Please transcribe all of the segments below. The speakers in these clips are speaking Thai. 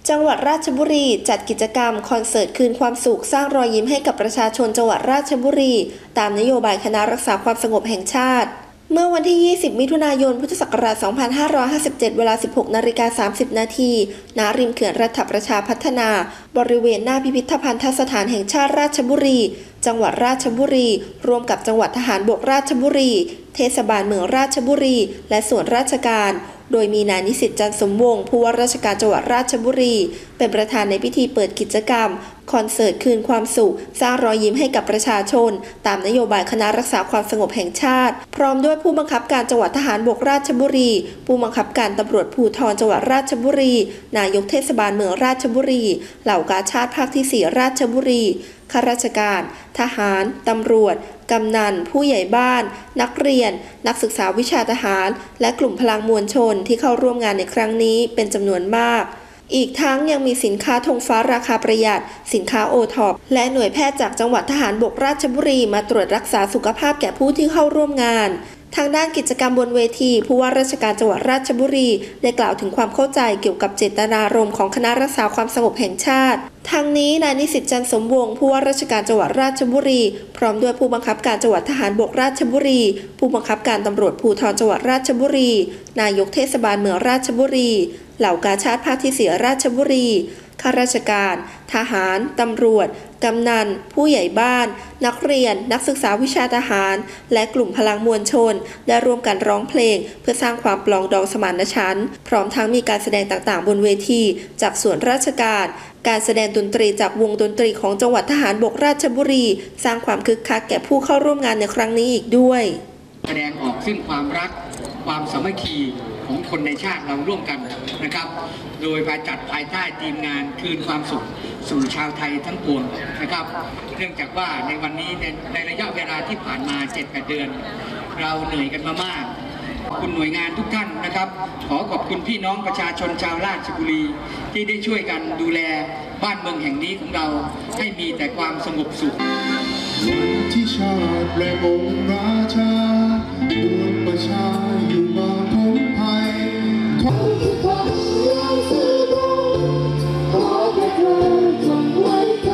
จังหวัดราชบุรีจัดกิจกรรมคอนเสิร์ตคืนความสุขสร้างรอยยิ้มให้กับประชาชนจังหวัดราชบุรีตามนโยบายคณะรักษาความสงบแห่งชาติเมื่อวันที่ 20 มิถุนายน พุทธศักราช 2557 เวลา 16:30 น.ณ ริมเขื่อนรัฐประชาพัฒนาบริเวณหน้าพิพิธภัณฑสถานแห่งชาติราชบุรีจังหวัดราชบุรีร่วมกับจังหวัดทหารบกราชบุรีเทศบาลเมืองราชบุรีและส่วนราชการโดยมีนายนิสิตจันทร์สมวงศ์ผู้ว่าราชการจังหวัดราชบุรีเป็นประธานในพิธีเปิดกิจกรรมคอนเสิร์ตคืนความสุขสร้างรอยยิ้มให้กับประชาชนตามนโยบายคณะรักษาความสงบแห่งชาติพร้อมด้วยผู้บังคับการจังหวัดทหารบกราชบุรีผู้บังคับการตำรวจภูธรจังหวัดราชบุรีนายกเทศบาลเมืองราชบุรีเหล่ากาชาดภาคที่ 4 ราชบุรีข้าราชการทหารตำรวจกำนันผู้ใหญ่บ้านนักเรียนนักศึกษาวิชาทหารและกลุ่มพลังมวลชนที่เข้าร่วมงานในครั้งนี้เป็นจำนวนมากอีกทั้งยังมีสินค้าธงฟ้าราคาประหยัดสินค้าโอท็อปและหน่วยแพทย์จากจังหวัดทหารบกราชบุรีมาตรวจรักษาสุขภาพแก่ผู้ที่เข้าร่วมงานทางด้านกิจกรรมบนเวทีผู้ว่าราชการจังหวัดราชบุรีได้กล่าวถึงความเข้าใจเกี่ยวกับเจตนารมณ์ของคณะรักษาความสงบแห่งชาติทางนี้นายนิสิตจันทร์สมวงศ์ผู้ว่าราชการจังหวัดราชบุรีพร้อมด้วยผู้บังคับการจังหวัดทหารบกราชบุรีผู้บังคับการตำรวจภูธรจังหวัดราชบุรีนายกเทศบาลเมืองราชบุรีเหล่ากาชาดภาคที่ 4 ราชบุรีข้าราชการทหารตำรวจกำนันผู้ใหญ่บ้านนักเรียนนักศึกษาวิชาทหารและกลุ่มพลังมวลชนได้ร่วมกันร้องเพลงเพื่อสร้างความปรองดองสมานฉันท์พร้อมทั้งมีการแสดงต่างๆบนเวทีจากส่วนราชการแสดงดนตรีจากวงดนตรีของจังหวัดทหารบกราชบุรีสร้างความคึกคักแก่ผู้เข้าร่วมงานในครั้งนี้อีกด้วยแสดงออกซึ่งความรักความสามัคคีของคนในชาติเราร่วมกันนะครับโดยมาจัดภายใต้ทีมงานคืนความสุขสู่ชาวไทยทั้งปวงนะครับเนื่องจากว่าในวันนี้ในระยะเวลาที่ผ่านมา 7-8 เดือนเราเหนื่อยกันมามากขอบคุณหน่วยงานทุกท่านนะครับขอขอบคุณพี่น้องประชาชนชาวราชบุรีที่ได้ช่วยกันดูแลบ้านเมืองแห่งนี้ของเราให้มีแต่ความสงบสุขที่ชาติและองค์ราชาดวงประชาอยู่มาพ้นภัยขอให้ความรักสืบขอให้เธอจงไว้ใจ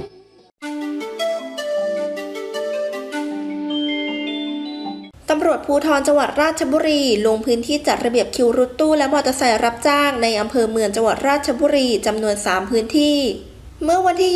ตำรวจภูธรจังหวัดราชบุรีลงพื้นที่จัดระเบียบคิวรถตู้และมอเตอร์ไซค์รับจ้างในอำเภอเมืองจังหวัดราชบุรีจำนวน 3 พื้นที่เมื่อวันที่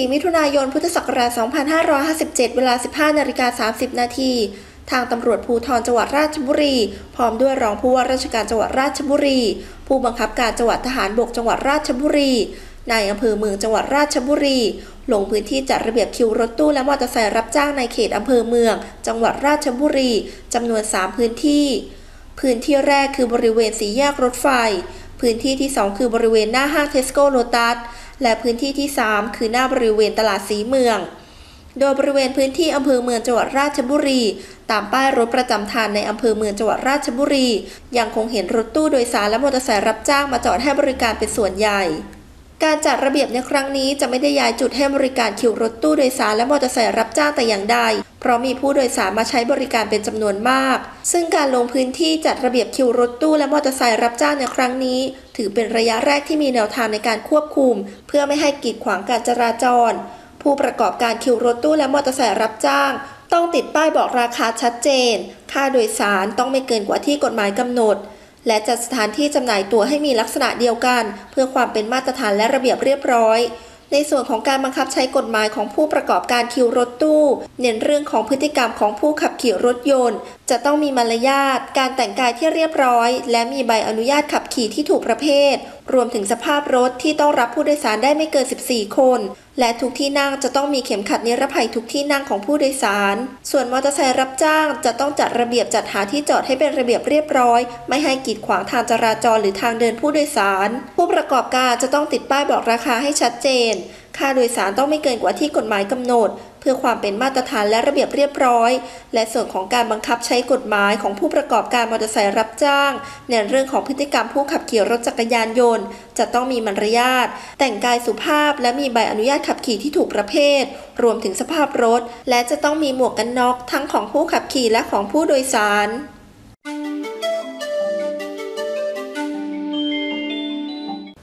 24 มิถุนายน พุทธศักราช 2557 เวลา 15:30 น.ทางตำรวจภูธรจังหวัดราชบุรีพร้อมด้วยรองผู้ว่าราชการจังหวัดราชบุรีผู้บังคับการจังหวัดทหารบกจังหวัดราชบุรีนายอำเภอเมืองจังหวัดราชบุรีลงพื้นที่จัดระเบียบคิวรถตู้และมอเตอร์ไซค์รับจ้างในเขตอำเภอเมืองจังหวัดราชบุรีจำนวน 3 พื้นที่แรกคือบริเวณสี่แยกรถไฟพื้นที่ที่ 2 คือบริเวณหน้าห้างเทสโก้โลตัสและพื้นที่ที่ 3 คือหน้าบริเวณตลาดสีเมืองโดยบริเวณพื้นที่อำเภอเมืองจังหวัดราชบุรีตามป้ายรถประจำทางในอำเภอเมืองจังหวัดราชบุรียังคงเห็นรถตู้โดยสารและมอเตอร์ไซค์รับจ้างมาจอดให้บริการเป็นส่วนใหญ่การจัดระเบียบในครั้งนี้จะไม่ได้ย้ายจุดให้บริการคิวรถตู้โดยสารและมอเตอร์ไซค์รับจ้างแต่อย่างใดเพราะมีผู้โดยสารมาใช้บริการเป็นจำนวนมากซึ่งการลงพื้นที่จัดระเบียบคิวรถตู้และมอเตอร์ไซค์รับจ้างในครั้งนี้ถือเป็นระยะแรกที่มีแนวทางในการควบคุมเพื่อไม่ให้กีดขวางการจราจรผู้ประกอบการคิวรถตู้และมอเตอร์ไซค์รับจ้างต้องติดป้ายบอกราคาชัดเจนค่าโดยสารต้องไม่เกินกว่าที่กฎหมายกำหนดและจัดสถานที่จำหน่ายตั๋วให้มีลักษณะเดียวกันเพื่อความเป็นมาตรฐานและระเบียบเรียบร้อยในส่วนของการบังคับใช้กฎหมายของผู้ประกอบการคิวรถตู้เน้นเรื่องของพฤติกรรมของผู้ขับขี่รถยนต์จะต้องมีมารยาทการแต่งกายที่เรียบร้อยและมีใบอนุญาตขับขี่ที่ถูกประเภทรวมถึงสภาพรถที่ต้องรับผู้โดยสารได้ไม่เกิน 14 คนและทุกที่นั่งจะต้องมีเข็มขัดนิรภัยทุกที่นั่งของผู้โดยสารส่วนมอเตอร์ไซค์รับจ้างจะต้องจัดระเบียบจัดหาที่จอดให้เป็นระเบียบเรียบร้อยไม่ให้กีดขวางทางจราจรหรือทางเดินผู้โดยสารผู้ประกอบการจะต้องติดป้ายบอกราคาให้ชัดเจนค่าโดยสารต้องไม่เกินกว่าที่กฎหมายกำหนดเพื่อความเป็นมาตรฐานและระเบียบเรียบร้อยและส่วนของการบังคับใช้กฎหมายของผู้ประกอบการมอเตอร์ไซค์รับจ้างในเรื่องของพฤติกรรมผู้ขับขี่รถจักรยานยนต์จะต้องมีมารยาทแต่งกายสุภาพและมีใบอนุญาตขับขี่ที่ถูกประเภทรวมถึงสภาพรถและจะต้องมีหมวกกันน็อกทั้งของผู้ขับขี่และของผู้โดยสาร ผู้อำ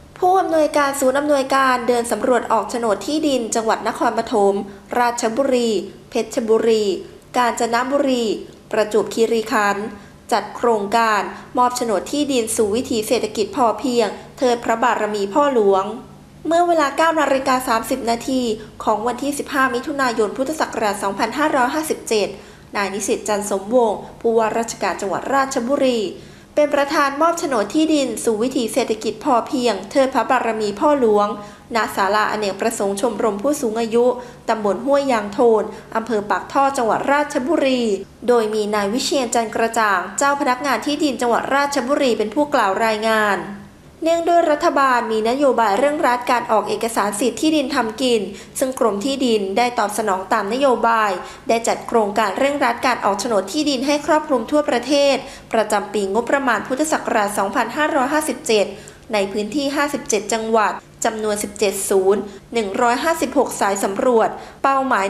ำนวยการศูนย์อำนวยการเดินสำรวจออกโฉนดที่ดินจังหวัดนครปฐมราชบุรี เพชรบุรี กาญจนบุรี ประจวบคีรีขันธ์จัดโครงการมอบโฉนดที่ดินสู่วิถีเศรษฐกิจพอเพียงเทิดพระบารมีพ่อหลวงเมื่อเวลา 9:30 น.ของวันที่ 15 มิถุนายน พุทธศักราช 2557 นายนิสิต จันทร์สมวงศ์ผู้ว่าราชการจังหวัดราชบุรีเป็นประธานมอบโฉนดที่ดินสู่วิถีเศรษฐกิจพอเพียงเทิดพระบารมีพ่อหลวงณศาลาอเนกประสงค์ชมรมผู้สูงอายุตำบลห้วยยางโทนอำเภอปากท่อจังหวัดราชบุรีโดยมีนายวิเชียรจันทร์กระจ่างเจ้าพนักงานที่ดินจังหวัดราชบุรีเป็นผู้กล่าวรายงานเนื่องด้วยรัฐบาลมีนโยบายเร่งรัดการออกเอกสารสิทธิ์ที่ดินทำกินซึ่งกรมที่ดินได้ตอบสนองตามนโยบายได้จัดโครงการเร่งรัดการออกโฉนดที่ดินให้ครอบคลุมทั่วประเทศประจำปีงบประมาณพุทธศักราช 2557 ในพื้นที่ 57 จังหวัดจำนวน 17 ศูนย์ 156 สายสำรวจเป้าหมาย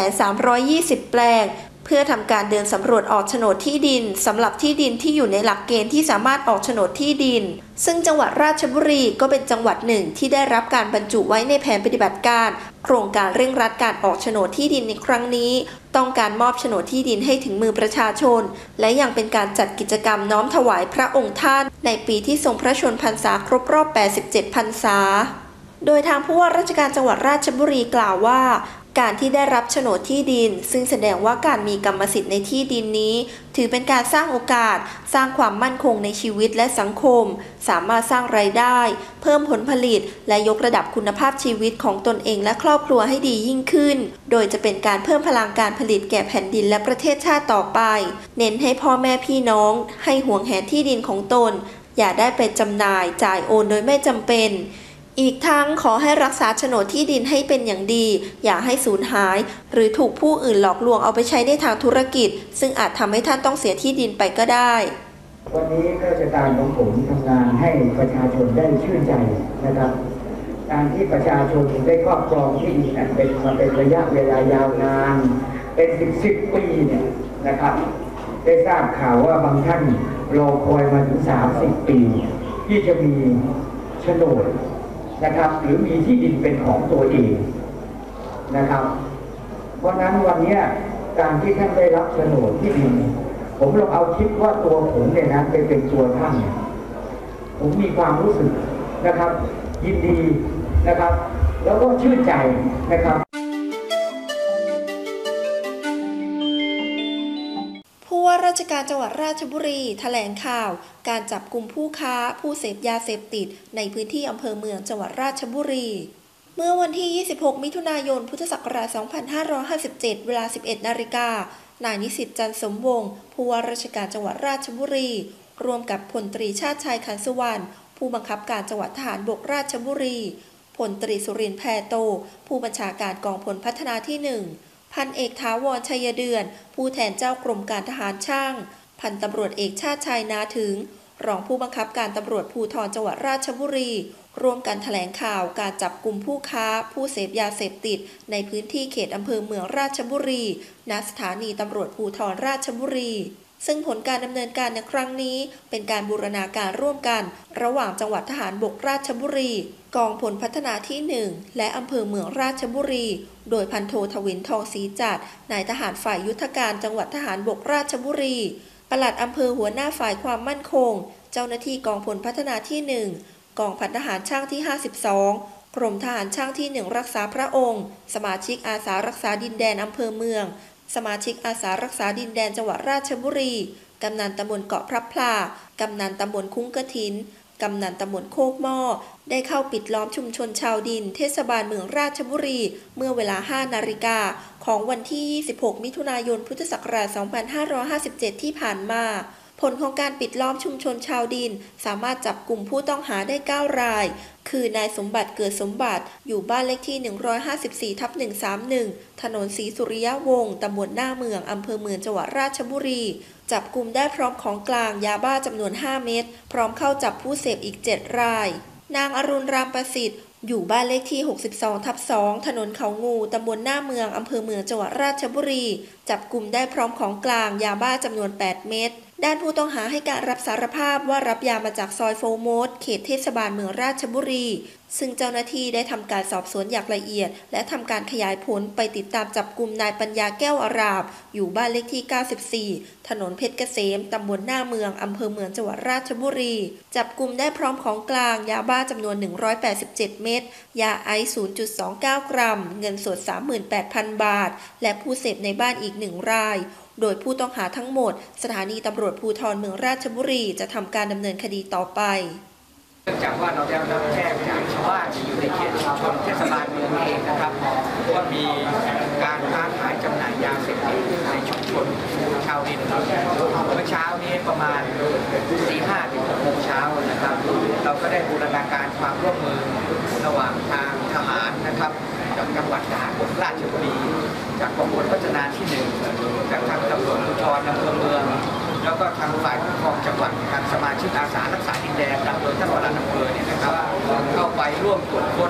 1,320 แปลงเพื่อทำการเดินสำรวจออกโฉนดที่ดินสำหรับที่ดินที่อยู่ในหลักเกณฑ์ที่สามารถออกโฉนดที่ดินซึ่งจังหวัดราชบุรีก็เป็นจังหวัดหนึ่งที่ได้รับการบรรจุไว้ในแผนปฏิบัติการโครงการเร่งรัดการออกโฉนดที่ดินในครั้งนี้ต้องการมอบโฉนดที่ดินให้ถึงมือประชาชนและยังเป็นการจัดกิจกรรมน้อมถวายพระองค์ท่านในปีที่ทรงพระชนพรรษาครบรอบ 87 พรรษาโดยทางผู้ว่าราชการจังหวัดราชบุรีกล่าวว่าการที่ได้รับโฉนดที่ดินซึ่งแสดงว่าการมีกรรมสิทธิ์ในที่ดินนี้ถือเป็นการสร้างโอกาสสร้างความมั่นคงในชีวิตและสังคมสามารถสร้างรายได้เพิ่มผลผลิตและยกระดับคุณภาพชีวิตของตนเองและครอบครัวให้ดียิ่งขึ้นโดยจะเป็นการเพิ่มพลังการผลิตแก่แผ่นดินและประเทศชาติต่อไปเน้นให้พ่อแม่พี่น้องให้หวงแหนที่ดินของตนอย่าได้ไปจำหน่ายจ่ายโอนโดยไม่จำเป็นอีกทั้งขอให้รักษาโฉนดที่ดินให้เป็นอย่างดีอย่าให้สูญหายหรือถูกผู้อื่นหลอกลวงเอาไปใช้ในทางธุรกิจซึ่งอาจทำให้ท่านต้องเสียที่ดินไปก็ได้วันนี้ข้าราชการของผมทำงานให้ประชาชนได้ชื่นใจนะครับการที่ประชาชนได้ครอบครองที่ดินเป็นระยะเวลายาวนานเป็น10 ปีเนี่ยนะครับได้ทราบข่าวว่าบางท่านรอคอยมาถึง30 ปีที่จะมีโฉนดนะครับหรือมีที่ดินเป็นของตัวเองนะครับเพราะนั้นวันนี้การที่ท่านได้รับโฉนดที่ดินผมลองเอาคิดว่าตัวผมเนี่ยนะเป็นตัวท่านผมมีความรู้สึกนะครับยินดีนะครับแล้วก็ชื่นใจนะครับผู้ว่าราชการจังหวัดราชบุรีแถลงข่าวการจับกุมผู้ค้าผู้เสพยาเสพติดในพื้นที่อำเภอเมืองจังหวัดราชบุรีเมื่อวันที่ 26 มิถุนายน พุทธศักราช 2557 เวลา 11 นาฬิกานายนิสิต จันทร์สมวงศ์ผู้ว่าราชการจังหวัดราชบุรีร่วมกับพลตรีชาติชัย ขันสุวรรณผู้บังคับการจังหวัดทหารบกราชบุรีพลตรีสุรินทร์ แพโตผู้บัญชาการกองพลพัฒนาที่ 1พันเอกถาวร ชัยเดือนผู้แทนเจ้ากรมการทหารช่างพันตำรวจเอกชาติชัย นาถึงรองผู้บังคับการตำรวจภูธรจังหวัดราชบุรีร่วมกันแถลงข่าวการจับกุมผู้ค้าผู้เสพยาเสพติดในพื้นที่เขตอำเภอเมืองราชบุรีณสถานีตำรวจภูธรราชบุรีซึ่งผลการดำเนินการในครั้งนี้เป็นการบูรณาการร่วมกันระหว่างจังหวัดทหารบกราชบุรีกองพลพัฒนาที่ 1และอำเภอเมืองราชบุรีโดยพันโททวินทองศรีจัดนายทหารฝ่ายยุทธการจังหวัดทหารบกราชบุรีปลัดอำเภอหัวหน้าฝ่ายความมั่นคงเจ้าหน้าที่กองพลพัฒนาที่ 1กองพันทหารช่างที่ 52กรมทหารช่างที่ 1รักษาพระองค์สมาชิกอาสารักษาดินแดนอำเภอเมืองสมาชิกอาสารักษาดินแดนจังหวัดราชบุรีกำนันตำบลเกาะพลับพลากำนันตำบลคุ้งกระถินกำนันตำบลโคกหม้อได้เข้าปิดล้อมชุมชนชาวดินเทศบาลเมืองราชบุรีเมื่อเวลา 5 นาฬิกาของวันที่ 26 มิถุนายน พุทธศักราช 2557 ที่ผ่านมาผลของการปิดล้อมชุมชนชาวดินสามารถจับกลุ่มผู้ต้องหาได้ 9 รายคือนายสมบัติเกิดสมบัติอยู่บ้านเลขที่ 154/131 ถนนศรีสุริยวงศ์ตำบลหน้าเมืองอำเภอเมืองจังหวัดราชบุรีจับกลุ่มได้พร้อมของกลางยาบ้าจำนวน 5 เม็ดพร้อมเข้าจับผู้เสพอีก 7 รายนางอรุณรามประสิทธิ์อยู่บ้านเลขที่ 62/2 ถนนเขางูตำบลหน้าเมืองอำเภอเมืองจังหวัดราชบุรีจับกลุ่มได้พร้อมของกลางยาบ้าจำนวน 8 เม็ดด้านผู้ต้องหาให้การรับสารภาพว่ารับยามาจากซอยโฟโมสเขตเทศบาลเมืองราชบุรีซึ่งเจ้าหน้าที่ได้ทำการสอบสวนอย่างละเอียดและทำการขยายผลไปติดตามจับกุมนายปัญญาแก้วอารามอยู่บ้านเลขที่ 94 ถนนเพชรเกษมตำบลหน้าเมืองอำเภอเมืองจังหวัดราชบุรีจับกุมได้พร้อมของกลางยาบ้าจำนวน187 เม็ดยาไอซ์ 0.29 กรัมเงินสด 38,000 บาทและผู้เสพในบ้านอีก1 รายโดยผู้ต้องหาทั้งหมดสถานีตำรวจภูธรเมืองราชบุรีจะทำการดำเนินคดีต่อไปเนื่องจากว่าเราได้รับแจ้งจากชาวบ้านที่อยู่ในเขตชุมชนเทศบาลเมืองเองนะครับว่ามีการค้าขายจำหน่ายยาเสพติดในชุมชนชาวดินเมื่อเช้านี้ประมาณ 4-5 ถึง 6 โมงเช้านะครับเราก็ได้บูรณาการความร่วมมือระหว่างทางทหารนะครับจากจังหวัดราชบุรีจากกองพลพัฒนาที่ 1จากทางตำรวจภูธรอำเภอเมืองแล้วก็ทางฝ่ายปกครองจังหวัดทางสมาชิกอาสารักษาดินแดนตำบลจังหวัดอำเภอเนี่ยนะครับเข้าไปร่วมตรวจค้น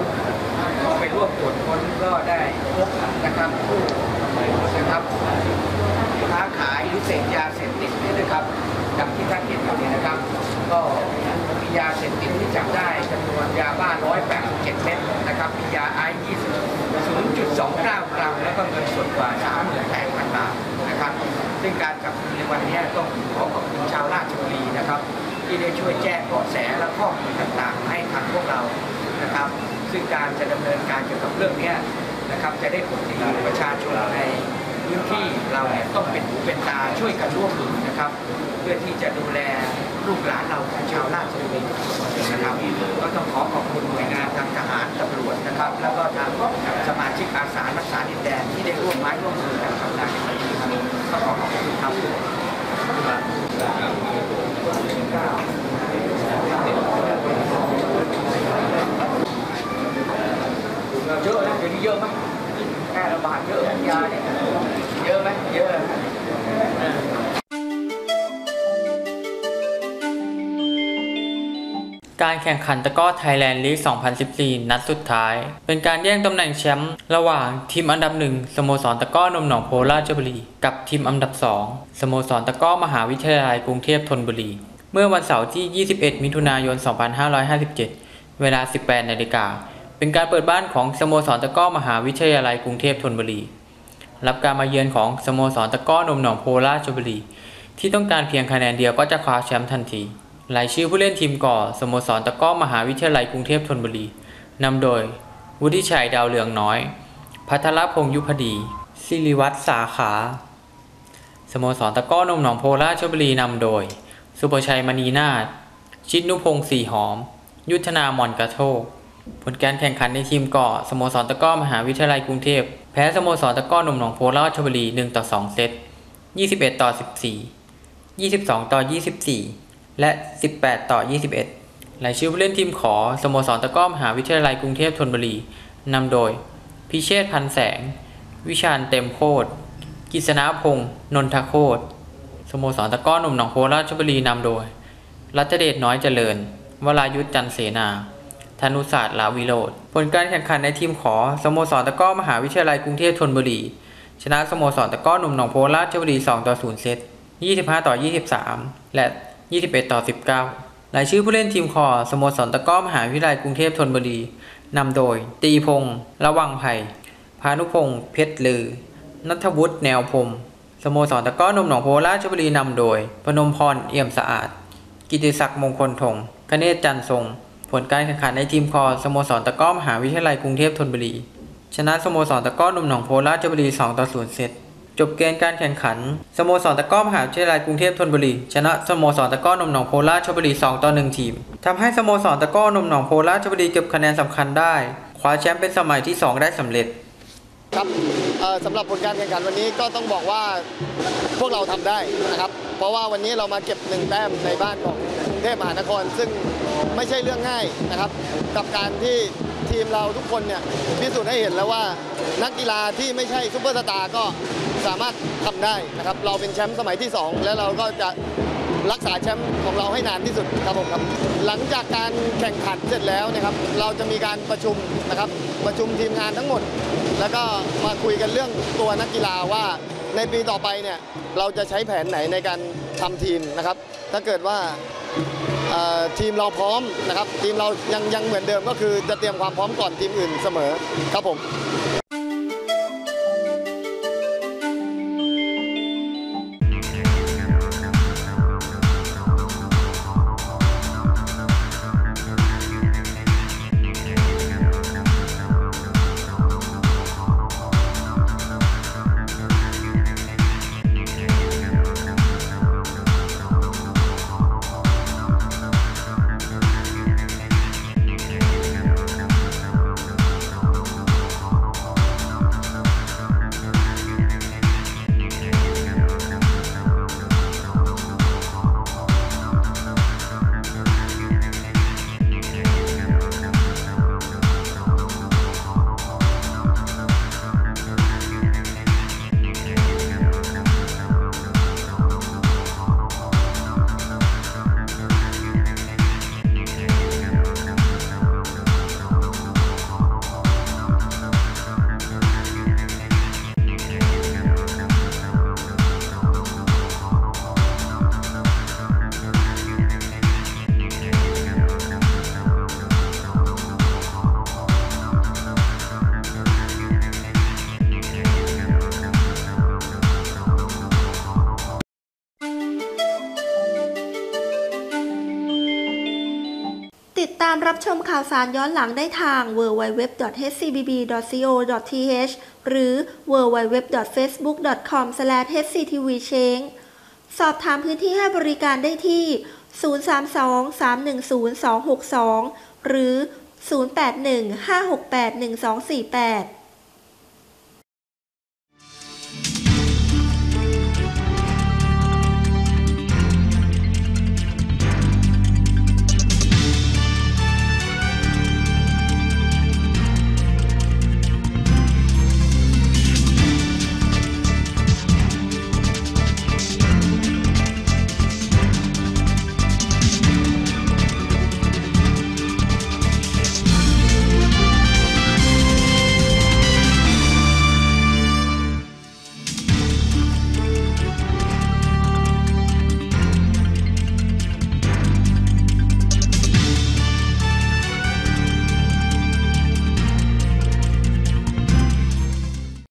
ก็ได้พบนะครับผู้นะครับค้าขายหรือเสพยาเสพติดนี่นะครับดังที่ท่านเห็นอยู่นี่นะครับก็มียาเสพติดที่จับได้จำนวนยาบ้า187 เม็ดนะครับมียาไอซ์ 0.29 กรัมแล้วก็เงินสดกว่า 38,000 บาทนะครับซึ่งการจับกุมในวันนี้ต้องขอขอบคุณชาวราชบุรีนะครับที่ได้ช่วยแจ้งเบาะแสและข้อมูลต่างๆให้ทางพวกเรานะครับซึ่งการจะดำเนินการเกี่ยวกับเรื่องนี้นะครับจะได้ผลดีประชาชนในพื้นที่เราเนี่ยต้องเป็นหูเป็นตาช่วยกันร่วมมือนะครับเพื่อที่จะดูแลลูกหลานเราของชาวราชบุรีนะครับก็ต้องขอบคุณหน่วยงานทางทหารตำรวจนะครับแล้วก็ทางสมาชิกอาสารักษาดินแดนที่ได้ร่วมไม้ร่วมมือกันทำงานในวันนี้ครับก็ขอบคุณครับเยอะนะเดี๋ยวนี้เยอะไหมแค่ระบาดเยอะยาเนี่ยเยอะไหมเยอะการแข่งขันตะกร้อไทยแลนด์ลีก 2014 นัดสุดท้ายเป็นการแย่งตำแหน่งแชมป์ระหว่างทีมอันดับ 1 สโมสรตะกร้อนมหนองโพราชบุรีกับทีมอันดับ 2 สโมสรตะกร้อมหาวิทยาลัยกรุงเทพธนบุรีเมื่อวันเสาร์ที่ 21 มิถุนายน 2557 เวลา 18 นาฬิกาเป็นการเปิดบ้านของสโมสรตะกร้อมหาวิทยาลัยกรุงเทพธนบุรีรับการมาเยือนของสโมสรตะกร้อนมหนองโพราชบุรีที่ต้องการเพียงคะแนนเดียวก็จะคว้าแชมป์ทันทีรายชื่อผู้เล่นทีมก่อสโมสรตะกร้อมหาวิทยาลัยกรุงเทพธนบุรีนำโดยวุฒิชัยดาวเรืองน้อยภัทรพงษ์ยุพดีศิริวัฒน์สาขาสโมสรตะกร้อนมหนองโพราชบุรีนำโดยสุภชัยมณีนาถชิดนุพงษ์สีหอมยุทธนาหม่อนกระโทกผลการแข่งขันในทีมก่อสโมสรตะกร้อมหาวิทยาลัยกรุงเทพแพ้สโมสรตะกร้อนมหนองโพราชบุรี1-2 เซต 21-14 22-24 และ 18-21 รายชื่อผู้เล่นทีมขอสโมสรตะกร้อมหาวิทยาลัยกรุงเทพธนบุรีนำโดยพิเชษฐ์พันแสงวิชาญเต็มโคตรกฤษณพงษ์นนทโคตรสโมสรตะกร้อหนุ่มหนองโพราชบุรีนำโดยรัชเดชน้อยเจริญวรายุทธจันเสนาธนุศาสตร์ลาวิโรจน์ผลการแข่งขันในทีมขอสโมสรตะกร้อมหาวิทยาลัยกรุงเทพธนบุรีชนะสโมสรตะกร้อหนุ่มหนองโพราชบุรี2-0 เซต 25-23 และ 21-19 รายชื่อผู้เล่นทีมคอสโมสรตะกร้อมหาวิทยาลัยกรุงเทพธนบุรีนำโดยตีพงษ์ระวังไผ่พานุพงษ์เพชรลือณัฐวุฒิแนวพรมสโมสรตะกร้อนมหนองโพราชบุรีนำโดยพนมพรเอี่ยมสะอาดกิติศักดิ์มงคลธงคเนศจันทร์ทรงผลการแข่งขันในทีมคอสโมสรตะกร้อมหาวิทยาลัยกรุงเทพธนบุรีชนะสโมสรตะกร้อนมหนองโพราชบุรี2-0 เซตจบเกมการแข่งขันสโมสรตะกร้อมหาวิทยาลัยกรุงเทพธนบุรีชนะสโมสรตะกร้อนมหนองโพราชบุรี2-1 ทีมทำให้สโมสรตะกร้อนมหนองโพราชบุรีเก็บคะแนนสำคัญได้คว้าแชมป์เป็นสมัยที่2ได้สำเร็จครับสำหรับผลการแข่งขันวันนี้ก็ต้องบอกว่าพวกเราทำได้นะครับเพราะว่าวันนี้เรามาเก็บ1 แต้มในบ้านของกรุงเทพมหานครซึ่งไม่ใช่เรื่องง่ายนะครับกับการที่ทีมเราทุกคนเนี่ยพิสูจน์ให้เห็นแล้วว่านักกีฬาที่ไม่ใช่ซุปเปอร์สตาร์ก็สามารถทำได้นะครับเราเป็นแชมป์สมัยที่2แล้วเราก็จะรักษาแชมป์ของเราให้นานที่สุดครับผมครับหลังจากการแข่งขันเสร็จแล้วนะครับเราจะมีการประชุมนะครับประชุมทีมงานทั้งหมดแล้วก็มาคุยกันเรื่องตัวนักกีฬาว่าในปีต่อไปเนี่ยเราจะใช้แผนไหนในการทำทีมนะครับถ้าเกิดว่าทีมเราพร้อมนะครับทีมเรายังเหมือนเดิมก็คือจะเตรียมความพร้อมก่อนทีมอื่นเสมอครับผมติดตามรับชมข่าวสารย้อนหลังได้ทาง www.hcbb.co.th หรือ www.facebook.com/hctvchange สอบถามพื้นที่ให้บริการได้ที่ 032-310-262 หรือ 081-568-1248